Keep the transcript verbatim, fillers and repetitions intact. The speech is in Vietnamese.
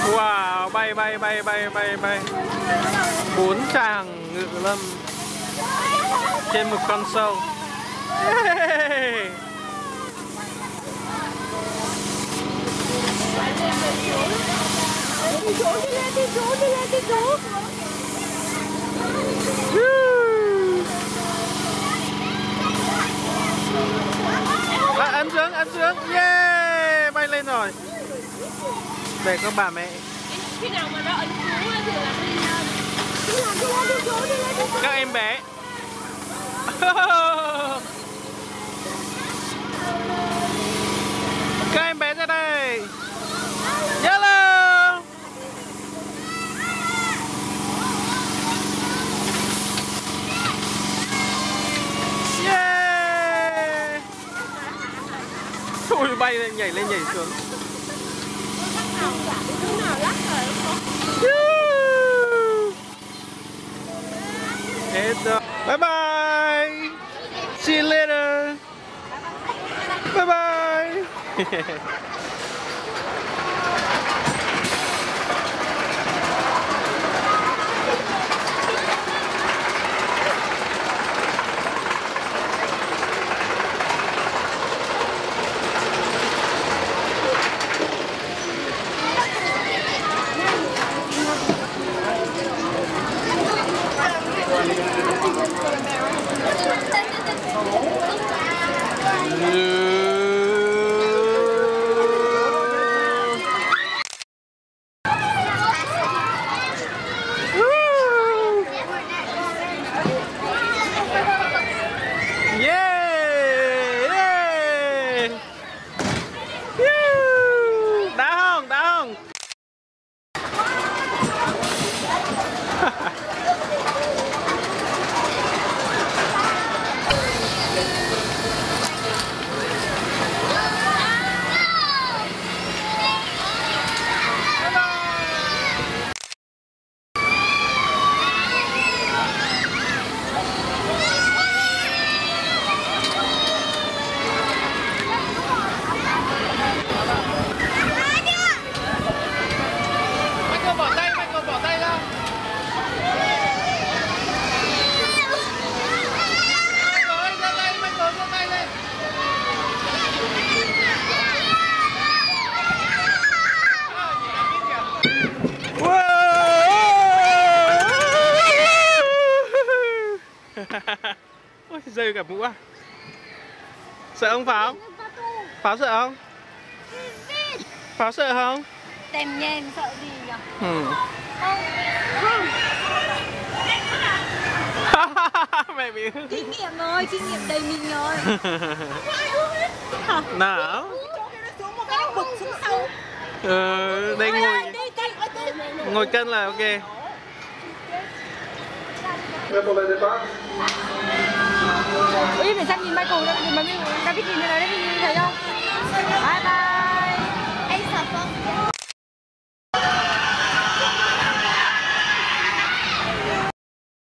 Wow, bay bay bay bay bay bay. Bốn chàng ngự lâm trên một con sâu. Yeah. Đi chú, đi lên, đi chú, đi lên, đi chú. À, ấn xuống, ấn xuống. Yeah, bay lên rồi. Để các bà mẹ. Khi nào mà nó ấn chú thì là đi lên. Đi lên, đi lên, đi chú, đi lên, đi chú. Các em bé. Các em bé ra đây. Hello. Yeah. Ui, bay lên, nhảy lên, nhảy xuống. Hết rồi. Bye bye. See you later. Bye bye. Ôi, rơi cả mũ à. Sợ không Pháo? Pháo sợ không? Pháo sợ không? Tèm nhèm sợ gì nhỉ? Ừ. Không. Mẹ bị Kinh nghiệm rồi, kinh nghiệm đầy mình rồi. nào? Ờ, đây ngồi ngồi cân là ok. Ui, phải sang nhìn Michael, David nhìn thấy đấy, nhìn thấy không?